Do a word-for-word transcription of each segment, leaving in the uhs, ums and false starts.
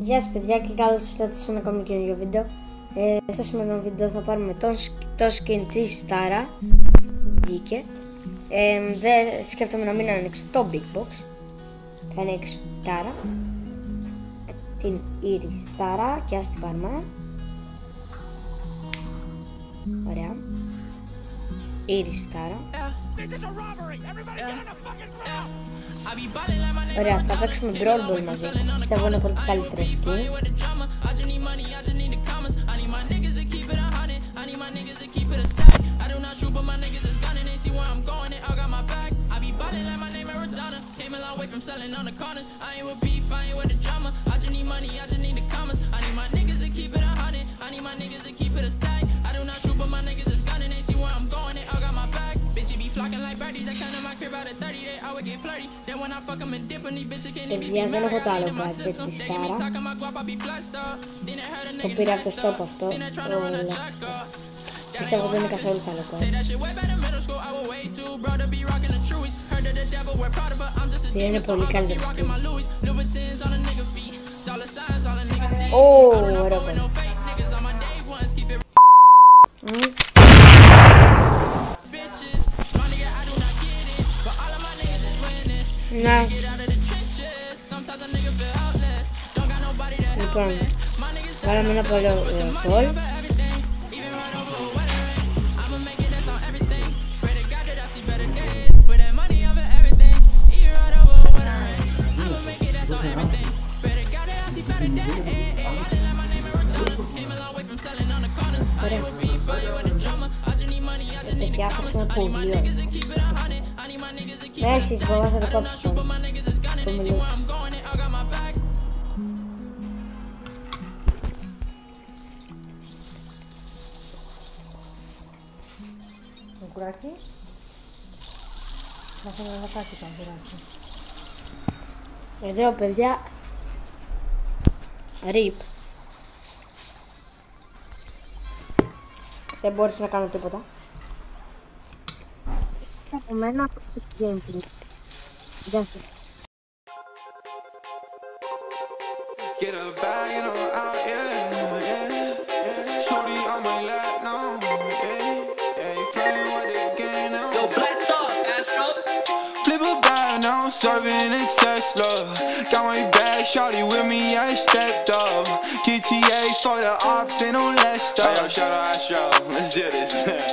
Γεια σας παιδιά και καλώς ήρθατε σε ένα ακόμη καινούργιο βίντεο. ε, Στο σημερινό βίντεο θα πάρουμε το, το skin της Tara. Βγήκε. ε, Δεν σκέφτομαι να μην ανοίξω το Big Box. Θα ανοίξω Tara, την Iris Tara, και ας την πάρουμε. Ωραία. Iris Tara. Ωραία, θα παίξουμε Brawl Ball μαζί της. Πιστεύω είναι πολύ καλύτερο skin. Παιδιά, δεν έχω το άλλο gadget της Tara. Το πήρα από το shop αυτό, το ελαστικό. Πιστεύω δεν είναι καθόλου το άλλο gadget. Είναι πολύ καλύτερο skin. Ω, ωραίο πολύ. Να. Λοιπόν, βάλαμε ένα πολύ ωραίο κόλ. Ωραία. Παιδιά, θα παίξουμε πολύ ωραία. Μέχρι τις μπορώ θα το κόψω. Το μιλήσω. Το κουράκι. Θα θέλω να κάτι το κουράκι. Εδώ παιδιά. Ρίπ. Δεν μπορείς να κάνω τίποτα. Από μένα από το gameplay. Γεια σας. Get a bag and I'm out, yeah, yeah. Shorty on my lap now, yeah, yeah. Playing with the game now. Yo, blast off, Astro. Flip a bag now, serving a Tesla. Got my bag, shorty with me, I stepped up. G T A for the ops, ain't no less stuff. Hey, yo, shout out Astro, let's do this.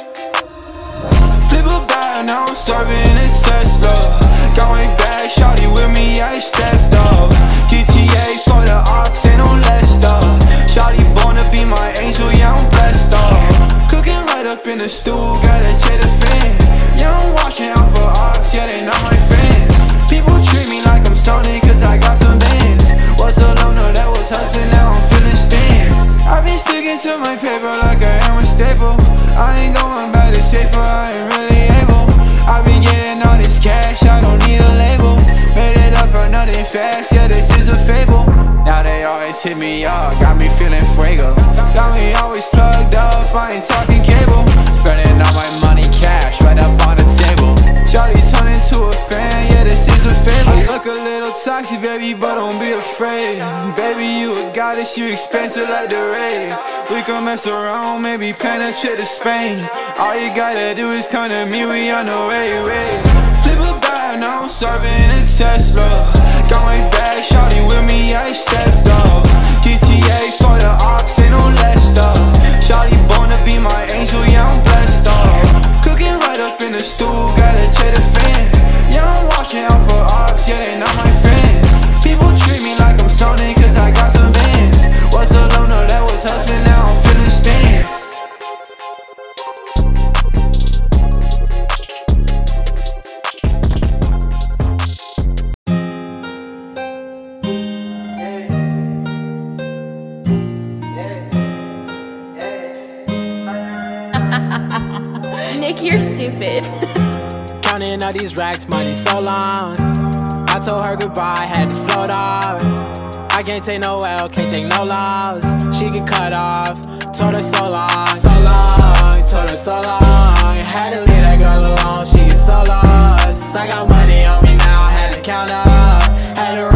Now I'm serving a Tesla. Got my bag, shawty with me, I stepped up. G T A for the ops, ain't no less stuff. Shawty born to be my angel, yeah, I'm blessed up. Cooking right up in the stool, gotta check the fan. Yeah, I'm watching out for ops, yeah, they not my friends. People treat me like I'm Sony, cause I got some bands. Was a loner that was hustling, now I'm feeling stands. I've been sticking to my paper like I am a staple. I ain't going back to safer, I ain't really able. I've been getting all this cash, I don't need a label. Made it up for nothing fast, yeah, this is a fable. Now they always hit me up, got me feeling fuego. Got me always plugged up, I ain't talking cable. Spending all my money cash, right up on the table. Shawty turn into a fan, yeah, this is a fable. I look a little toxic, baby, but don't be afraid. Baby, you a goddess, you expensive like the rays. We can mess around, maybe penetrate to Spain. All you gotta do is come to me, we on the way, way. Flip a bag, now I'm serving a Tesla. Got my bag, shawty with me, I stepped up. G T A for the ops, ain't no less stuff. Shawty born to be my angel, yeah, I'm blessed up. Cooking right up in the stool, gotta check the fan. Yeah, I'm watching out for ops, yeah, they not my friends. People treat me like I'm Sony, cause I got some bands. Was a loner that was hustling, now I'm feeling stands. Nick, you're stupid. Counting all these racks, money so long. I told her goodbye, had to float off. I can't take no L, can't take no loss. She get cut off, told her so long, so long, told her so long. Had to leave that girl alone, she get so lost. I got money on me now, had to count up, had to